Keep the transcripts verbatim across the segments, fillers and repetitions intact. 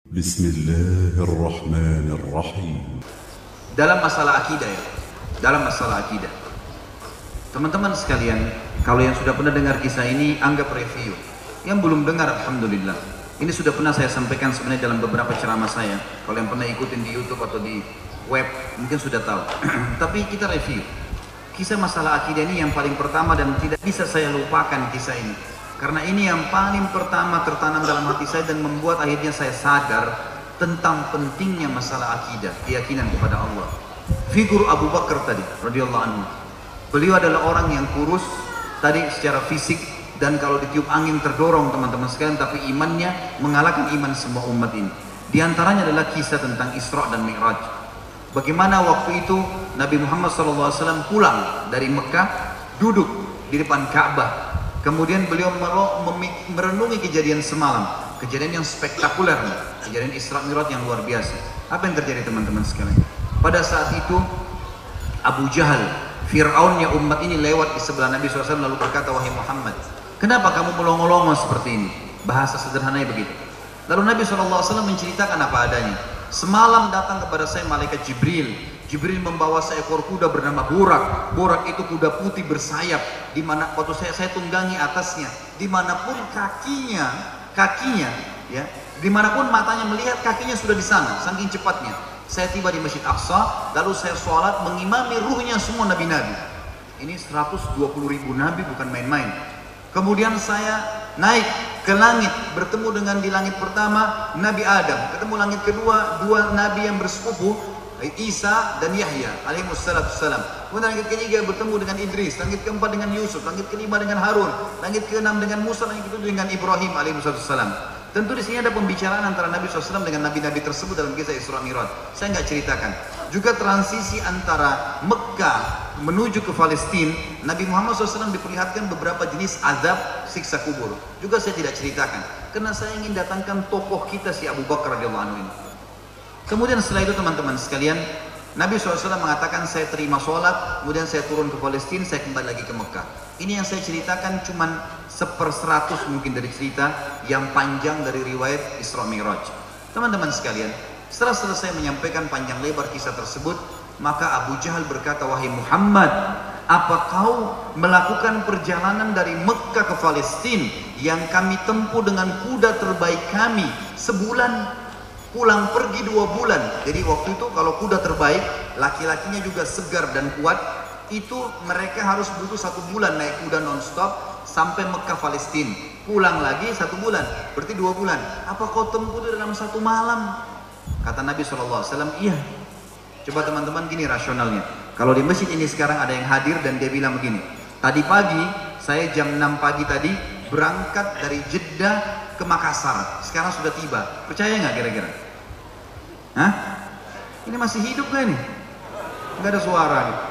Bismillahirrahmanirrahim. Dalam masalah akidah ya, dalam masalah akidah. Teman-teman sekalian, kalau yang sudah pernah dengar kisah ini, anggap review. Yang belum dengar, alhamdulillah. Ini sudah pernah saya sampaikan sebenarnya dalam beberapa ceramah saya. Kalau yang pernah ikutin di YouTube atau di web, mungkin sudah tahu. Tapi kita review. Kisah masalah akidah ini yang paling pertama dan tidak bisa saya lupakan kisah ini. Karena ini yang paling pertama tertanam dalam hati saya dan membuat akhirnya saya sadar tentang pentingnya masalah akidah, keyakinan kepada Allah. Figur Abu Bakar tadi, radhiyallahu anhu. Beliau adalah orang yang kurus tadi secara fisik dan kalau ditiup angin terdorong teman-teman sekalian, tapi imannya mengalahkan iman semua umat ini. Di antaranya adalah kisah tentang Isra dan Mi'raj. Bagaimana waktu itu Nabi Muhammad shallallahu alaihi wasallam pulang dari Mekah, duduk di depan Ka'bah. Kemudian beliau merenungi kejadian semalam, kejadian yang spektakuler, kejadian Isra Mi'raj yang luar biasa. Apa yang terjadi teman-teman sekalian? Pada saat itu Abu Jahal, Fir'aunnya umat ini lewat di sebelah Nabi shallallahu alaihi wasallam lalu berkata, "Wahai Muhammad, kenapa kamu melongo-longo seperti ini?" Bahasa sederhananya begitu. Lalu Nabi shallallahu alaihi wasallam menceritakan apa adanya. Semalam datang kepada saya malaikat Jibril. Jibril membawa seekor kuda bernama Burak. Burak itu kuda putih bersayap. Di mana waktu saya saya tunggangi atasnya. Dimanapun kakinya, kakinya, ya, dimanapun matanya melihat kakinya sudah di sana. Saking cepatnya. Saya tiba di Masjid Aqsa, lalu saya sholat mengimami ruhnya semua nabi-nabi. Ini seratus dua puluh ribu nabi, bukan main-main. Kemudian saya naik ke langit, bertemu dengan di langit pertama Nabi Adam, ketemu langit kedua dua nabi yang bersepupu, Isa dan Yahya alaihissalam. Kemudian langit ketiga bertemu dengan Idris, langit keempat dengan Yusuf, langit kelima dengan Harun, langit keenam dengan Musa, langit ketujuh dengan Ibrahim alaihissalam. Tentu di sini ada pembicaraan antara Nabi shallallahu alaihi wasallam dengan nabi-nabi tersebut dalam kisah Isra Mi'raj. Saya nggak ceritakan. Juga transisi antara Mekah menuju ke Palestina, Nabi Muhammad shallallahu alaihi wasallam diperlihatkan beberapa jenis azab siksa kubur. Juga saya tidak ceritakan, karena saya ingin datangkan tokoh kita si Abu Bakar radhiyallahu anhu ini. Kemudian setelah itu teman-teman sekalian, Nabi shallallahu alaihi wasallam mengatakan saya terima sholat, kemudian saya turun ke Palestina, saya kembali lagi ke Mekah. Ini yang saya ceritakan cuman seperseratus mungkin dari cerita yang panjang dari riwayat Isra Mi'raj. Teman-teman sekalian, setelah selesai menyampaikan panjang lebar kisah tersebut, maka Abu Jahal berkata, "Wahai Muhammad, apa kau melakukan perjalanan dari Mekah ke Palestina yang kami tempuh dengan kuda terbaik kami sebulan, pulang pergi dua bulan?" Jadi waktu itu kalau kuda terbaik, laki-lakinya juga segar dan kuat, itu mereka harus butuh satu bulan naik kuda non-stop sampai Mekah Palestina, pulang lagi satu bulan, berarti dua bulan. Apa kau tempuh itu dalam satu malam? Kata Nabi shallallahu alaihi wasallam, iya. Coba teman-teman gini rasionalnya, kalau di masjid ini sekarang ada yang hadir dan dia bilang begini, tadi pagi saya jam enam pagi tadi berangkat dari Jeddah ke Makassar, sekarang sudah tiba, percaya nggak kira-kira? Hah? Ini masih hidup gak nih? Nggak ada suara nih.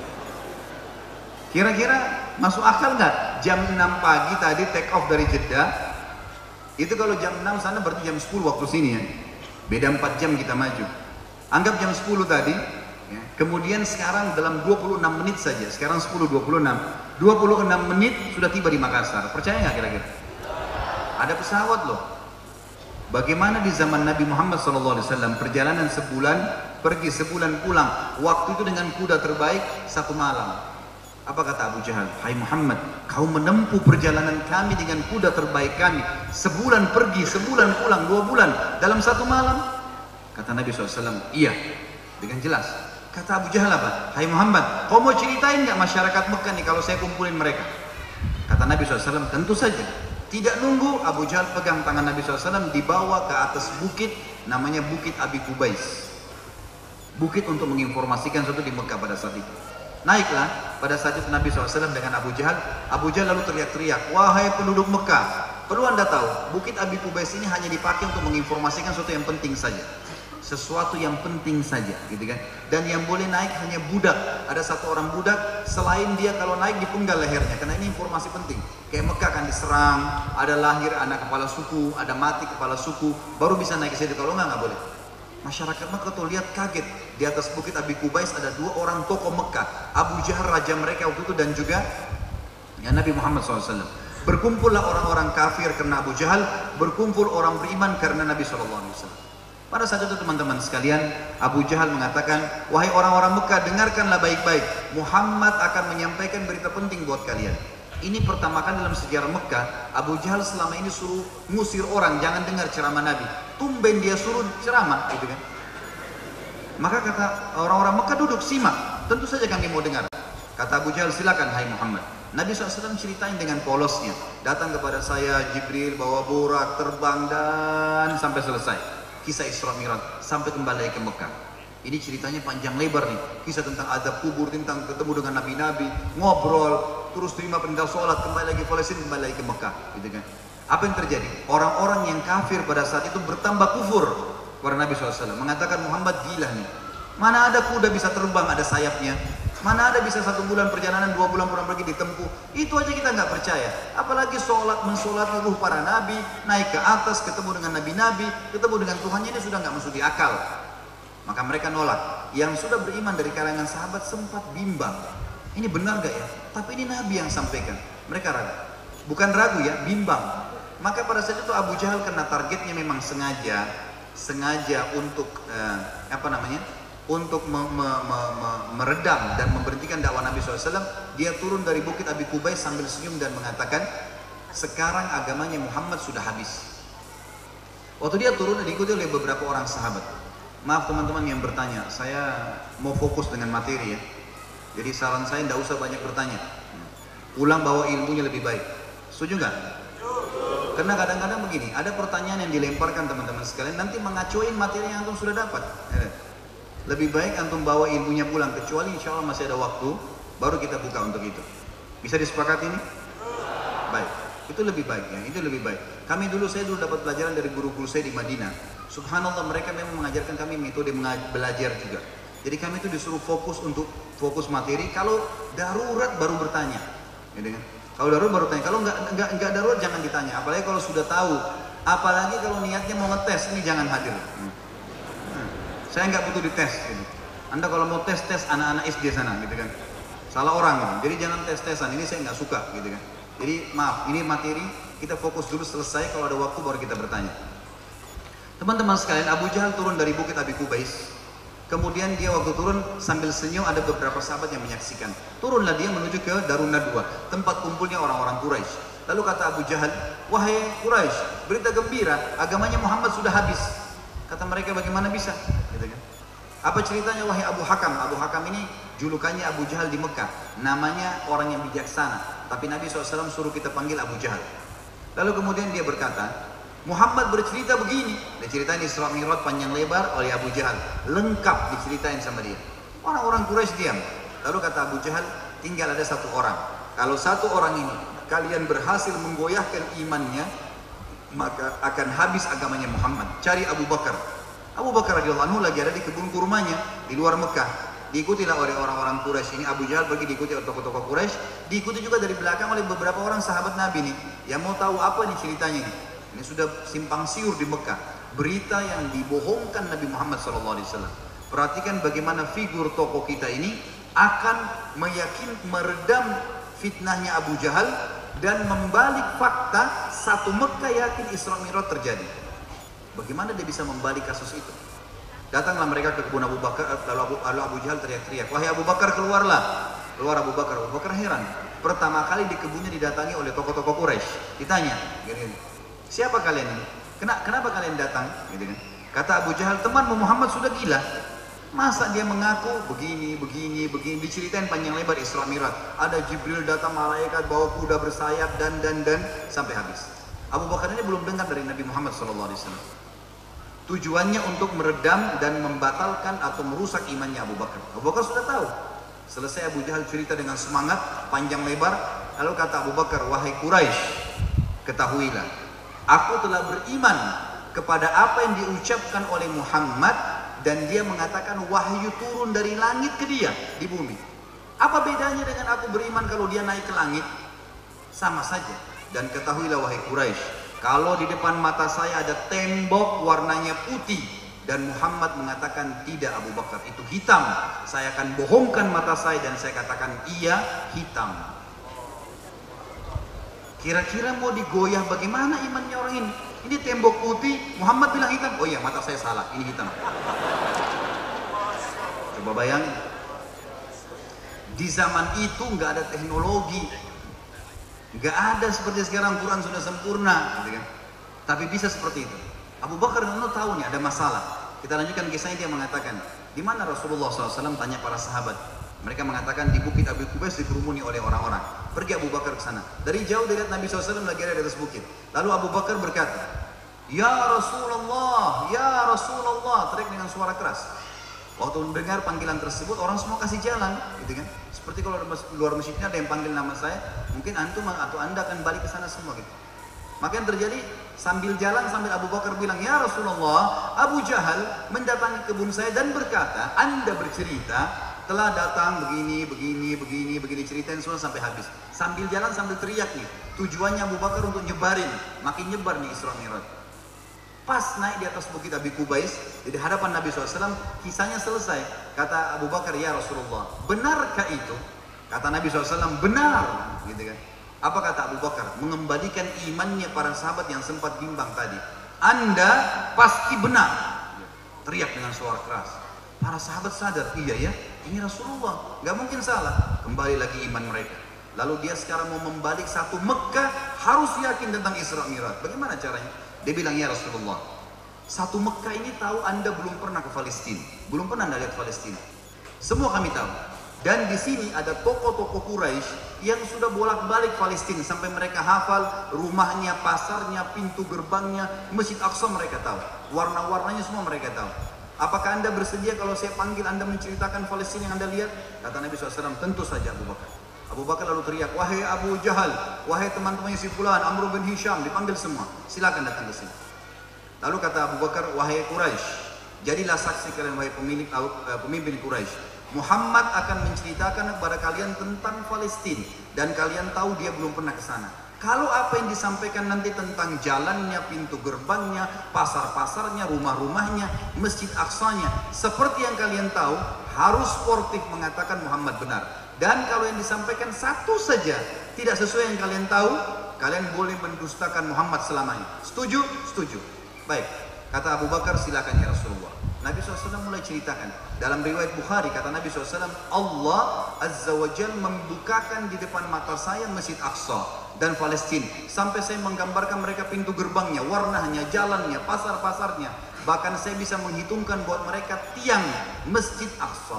Kira-kira masuk akal nggak? Jam enam pagi tadi take off dari Jeddah, itu kalau jam enam sana berarti jam sepuluh waktu sini ya, beda empat jam kita maju. Anggap jam sepuluh tadi ya. Kemudian sekarang dalam dua puluh enam menit saja, sekarang sepuluh dua puluh enam, dua puluh enam menit sudah tiba di Makassar. Percaya nggak kira-kira? Ada pesawat loh. Bagaimana di zaman Nabi Muhammad shallallahu alaihi wasallam perjalanan sebulan pergi sebulan pulang, waktu itu dengan kuda terbaik satu malam. Apa kata Abu Jahal? "Hai Muhammad, kau menempuh perjalanan kami dengan kuda terbaik kami, sebulan pergi, sebulan pulang, dua bulan dalam satu malam?" Kata Nabi shallallahu alaihi wasallam, "Iya," dengan jelas. Kata Abu Jahal apa? "Hai Muhammad, kau mau ceritain nggak masyarakat Mekah nih kalau saya kumpulin mereka?" Kata Nabi shallallahu alaihi wasallam, "Tentu saja." Tidak nunggu, Abu Jahal pegang tangan Nabi shallallahu alaihi wasallam, dibawa ke atas bukit, namanya Bukit Abi Kubais. Bukit untuk menginformasikan sesuatu di Mekah pada saat itu. Naiklah, pada saat itu Nabi shallallahu alaihi wasallam dengan Abu Jahal. Abu Jahal lalu teriak-teriak, "Wahai penduduk Mekah, perlu anda tahu, Bukit Abi Kubais ini hanya dipakai untuk menginformasikan sesuatu yang penting saja. Sesuatu yang penting saja, gitu kan. Dan yang boleh naik hanya budak. Ada satu orang budak, selain dia kalau naik dipenggal lehernya, karena ini informasi penting. Kayak Mekah akan diserang, ada lahir anak kepala suku, ada mati kepala suku, baru bisa naik ke situ. Kalau enggak, enggak boleh." Masyarakat Mekah tuh lihat kaget. Di atas Bukit Abi Kubais ada dua orang tokoh Mekah, Abu Jahal raja mereka waktu itu dan juga ya, Nabi Muhammad shallallahu alaihi wasallam. Berkumpullah orang-orang kafir karena Abu Jahal, berkumpul orang beriman karena Nabi shallallahu alaihi wasallam. Pada saat itu teman-teman sekalian, Abu Jahal mengatakan, wahai orang-orang Mekah, dengarkanlah baik-baik, Muhammad akan menyampaikan berita penting buat kalian. Ini pertama kali dalam sejarah Mekah, Abu Jahal selama ini suruh ngusir orang, jangan dengar ceramah Nabi. Tumben dia suruh ceramah, gitu kan. Maka kata orang-orang Mekah, duduk, simak, tentu saja kami mau dengar. Kata Abu Jahal, silakan hai Muhammad. Nabi shallallahu alaihi wasallam ceritain dengan polosnya, datang kepada saya Jibril bawa burak terbang dan sampai selesai kisah Isra Mi'raj sampai kembali ke Mekah. Ini ceritanya panjang lebar nih, kisah tentang azab kubur, tentang ketemu dengan nabi-nabi, ngobrol, terus terima perintah sholat, kembali lagi Palestina, kembali lagi ke Mekah, gitu kan. Apa yang terjadi? Orang-orang yang kafir pada saat itu bertambah kufur kepada Nabi shallallahu alaihi wasallam, mengatakan Muhammad gila nih, mana ada kuda bisa terbang ada sayapnya, mana ada bisa satu bulan perjalanan, dua bulan pulang pergi ditempuh, itu aja kita nggak percaya. Apalagi sholat, mensolati ruh para nabi, naik ke atas, ketemu dengan nabi-nabi, ketemu dengan Tuhannya, ini sudah nggak masuk di akal. Maka mereka nolak. Yang sudah beriman dari kalangan sahabat sempat bimbang, ini benar gak ya? Tapi ini Nabi yang sampaikan. Mereka ragu, bukan ragu ya, bimbang. Maka pada saat itu Abu Jahal karena targetnya memang sengaja, sengaja untuk eh, apa namanya? Untuk me, me, me, me, meredam dan memberhentikan dakwah Nabi shallallahu alaihi wasallam, dia turun dari bukit Abi Qubais sambil senyum dan mengatakan, sekarang agamanya Muhammad sudah habis. Waktu dia turun diikuti oleh beberapa orang sahabat. Maaf teman-teman yang bertanya, saya mau fokus dengan materi ya. Jadi saran saya tidak usah banyak bertanya, pulang bawa ilmunya lebih baik. Setuju nggak? Karena kadang-kadang begini, ada pertanyaan yang dilemparkan teman-teman sekalian, nanti mengacuin materi yang antum sudah dapat. Lebih baik antum bawa ilmunya pulang, kecuali insya Allah masih ada waktu, baru kita buka untuk itu. Bisa disepakati ini? Baik, itu lebih baik ya, itu lebih baik. Kami dulu, saya dulu dapat pelajaran dari guru-guru saya di Madinah. Subhanallah, mereka memang mengajarkan kami metode belajar juga. Jadi kami itu disuruh fokus untuk fokus materi. Kalau darurat baru bertanya, gitu kan? Kalau darurat baru tanya. Kalau nggak nggak nggak darurat jangan ditanya. Apalagi kalau sudah tahu. Apalagi kalau niatnya mau ngetes, ini jangan hadir. Hmm. Saya nggak butuh dites. Gitu. Anda kalau mau tes tes anak-anak S D sana, gitu kan? Salah orang, gitu. Jadi jangan tes-tesan. Ini saya nggak suka, gitu kan? Jadi maaf, ini materi kita fokus dulu, selesai. Kalau ada waktu baru kita bertanya. Teman-teman sekalian, Abu Jahal turun dari bukit Abi Qubais. Kemudian dia waktu turun sambil senyum, ada beberapa sahabat yang menyaksikan. Turunlah dia menuju ke Darun Nadwa, tempat kumpulnya orang-orang Quraisy. Lalu kata Abu Jahal, wahai Quraisy, berita gembira, agamanya Muhammad sudah habis. Kata mereka, bagaimana bisa? Gitu kan? Apa ceritanya wahai Abu Hakam? Abu Hakam ini julukannya Abu Jahal di Mekah. Namanya orang yang bijaksana. Tapi Nabi shallallahu alaihi wasallam suruh kita panggil Abu Jahal. Lalu kemudian dia berkata, Muhammad bercerita begini. Dia ceritain Isra Mi'raj panjang lebar oleh Abu Jahal. Lengkap diceritain sama dia. Orang-orang Quraisy diam. Lalu kata Abu Jahal, tinggal ada satu orang. Kalau satu orang ini kalian berhasil menggoyahkan imannya, maka akan habis agamanya Muhammad. Cari Abu Bakar. Abu Bakar radhiyallahu anhu lagi ada di kebun kurmanya di luar Mekah. Diikutilah oleh orang-orang Quraisy ini. Abu Jahal pergi diikuti oleh tokoh-tokoh Quraisy. Diikuti juga dari belakang oleh beberapa orang sahabat Nabi nih, yang mau tahu apa nih ceritanya nih. Ini sudah simpang siur di Mekah. Berita yang dibohongkan Nabi Muhammad shallallahu alaihi wasallam. Perhatikan bagaimana figur tokoh kita ini akan meyakin meredam fitnahnya Abu Jahal dan membalik fakta satu Mekah yakin Isra Mi'raj terjadi. Bagaimana dia bisa membalik kasus itu? Datanglah mereka ke kebun Abu Bakar, lalu Abu, lalu Abu Jahal teriak-teriak, wahai Abu Bakar, keluarlah. Keluar Abu Bakar. Abu Bakar heran. Pertama kali di kebunnya didatangi oleh tokoh-tokoh Quraisy. Ditanya, gini, siapa kalian ini? Kenapa, kenapa kalian datang? Gitu kan? Kata Abu Jahal, temanmu Muhammad sudah gila. Masa dia mengaku begini, begini, begini. Diceritain panjang lebar Isra Mi'raj. Ada Jibril datang, malaikat bawa kuda bersayap dan dan dan sampai habis. Abu Bakar ini belum dengar dari Nabi Muhammad shallallahu alaihi wasallam. Tujuannya untuk meredam dan membatalkan atau merusak imannya Abu Bakar. Abu Bakar sudah tahu. Selesai Abu Jahal cerita dengan semangat panjang lebar. Lalu kata Abu Bakar, wahai Quraisy, ketahuilah, aku telah beriman kepada apa yang diucapkan oleh Muhammad dan dia mengatakan wahyu turun dari langit ke dia di bumi. Apa bedanya dengan aku beriman kalau dia naik ke langit? Sama saja. Dan ketahuilah wahai Quraisy, kalau di depan mata saya ada tembok warnanya putih dan Muhammad mengatakan tidak Abu Bakar, itu hitam, saya akan bohongkan mata saya dan saya katakan iya hitam. Kira-kira mau digoyah bagaimana imannya orang ini? Ini tembok putih, Muhammad bilang hitam. Oh iya, mata saya salah, ini hitam. Coba bayangin. Di zaman itu nggak ada teknologi, nggak ada seperti sekarang Quran sudah sempurna, gitu kan? Tapi bisa seperti itu. Abu Bakar dan Umar tahu nih ada masalah. Kita lanjutkan kisahnya, dia mengatakan, di mana Rasulullah shallallahu alaihi wasallam? Tanya para sahabat. Mereka mengatakan di bukit Abi Qubais dikerumuni oleh orang-orang. Pergi Abu Bakar ke sana. Dari jauh dilihat Nabi shallallahu alaihi wasallam lagi ada di atas bukit. Lalu Abu Bakar berkata, Ya Rasulullah, Ya Rasulullah, teriak dengan suara keras. Waktu mendengar panggilan tersebut, orang semua kasih jalan, gitu kan? Seperti kalau di luar masjidnya ada yang panggil nama saya, mungkin antum atau anda akan balik ke sana semua, gitu. Maka yang terjadi, sambil jalan sambil Abu Bakar bilang, Ya Rasulullah, Abu Jahal mendatangi kebun saya dan berkata, Anda bercerita telah datang begini, begini, begini, begini, ceritain semua sampai habis. Sambil jalan sambil teriak nih, tujuannya Abu Bakar untuk nyebarin, makin nyebar nih Isra Mi'raj. Pas naik di atas bukit Abi Qubais, di hadapan Nabi shallallahu alaihi wasallam, kisahnya selesai. Kata Abu Bakar, Ya Rasulullah, benarkah itu? Kata Nabi shallallahu alaihi wasallam, benar, gitu kan? Apa kata Abu Bakar? Mengembalikan imannya para sahabat yang sempat bimbang tadi. Anda pasti benar. Teriak dengan suara keras. Para sahabat sadar, iya ya, ini Rasulullah, nggak mungkin salah. Kembali lagi iman mereka. Lalu dia sekarang mau membalik satu Mekah, harus yakin tentang Isra Mi'raj. Bagaimana caranya? Dia bilang, Ya Rasulullah, satu Mekah ini tahu Anda belum pernah ke Palestina, belum pernah Anda lihat Palestina. Semua kami tahu. Dan di sini ada tokoh-tokoh Quraisy yang sudah bolak-balik Palestina sampai mereka hafal rumahnya, pasarnya, pintu gerbangnya, Masjid Aqsa mereka tahu. Warna-warnanya semua mereka tahu. Apakah Anda bersedia kalau saya panggil Anda menceritakan Palestina yang Anda lihat? Kata Nabi shallallahu alaihi wasallam, tentu saja Abu Bakar. Abu Bakar lalu teriak, wahai Abu Jahal, wahai teman-temannya si Fulan, Amr bin Hisham, dipanggil semua, silakan datang ke sini. Lalu kata Abu Bakar, wahai Quraisy, jadilah saksi kalian wahai pemilik, uh, pemimpin Quraisy. Muhammad akan menceritakan kepada kalian tentang Palestina dan kalian tahu dia belum pernah ke sana. Kalau apa yang disampaikan nanti tentang jalannya, pintu gerbangnya, pasar-pasarnya, rumah-rumahnya, Masjid Aqsanya, seperti yang kalian tahu, harus sportif mengatakan Muhammad benar. Dan kalau yang disampaikan satu saja tidak sesuai yang kalian tahu, kalian boleh mendustakan Muhammad selamanya. Setuju? Setuju. Baik, kata Abu Bakar, silakan ya Rasulullah. Nabi shallallahu alaihi wasallam mulai ceritakan. Dalam riwayat Bukhari, kata Nabi shallallahu alaihi wasallam, Allah Azza wa Jalla membukakan di depan mata saya Masjid Aqsa dan Palestina. Sampai saya menggambarkan mereka pintu gerbangnya, warnanya, jalannya, pasar-pasarnya. Bahkan saya bisa menghitungkan buat mereka tiang Masjid Aqsa.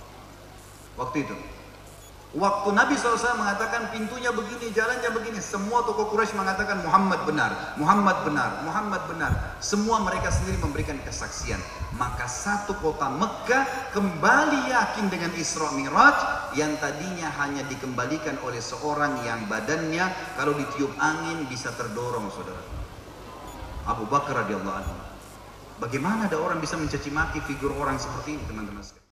Waktu itu. Waktu Nabi shallallahu alaihi wasallam mengatakan pintunya begini, jalannya begini, semua tokoh Quraisy mengatakan Muhammad benar, Muhammad benar, Muhammad benar. Semua mereka sendiri memberikan kesaksian. Maka satu kota Mekah kembali yakin dengan Isra Mi'raj yang tadinya hanya dikembalikan oleh seorang yang badannya kalau ditiup angin bisa terdorong, saudara. Abu Bakar radhiyallahu anhu. Bagaimana ada orang bisa mencaci maki figur orang seperti ini, teman-teman sekalian?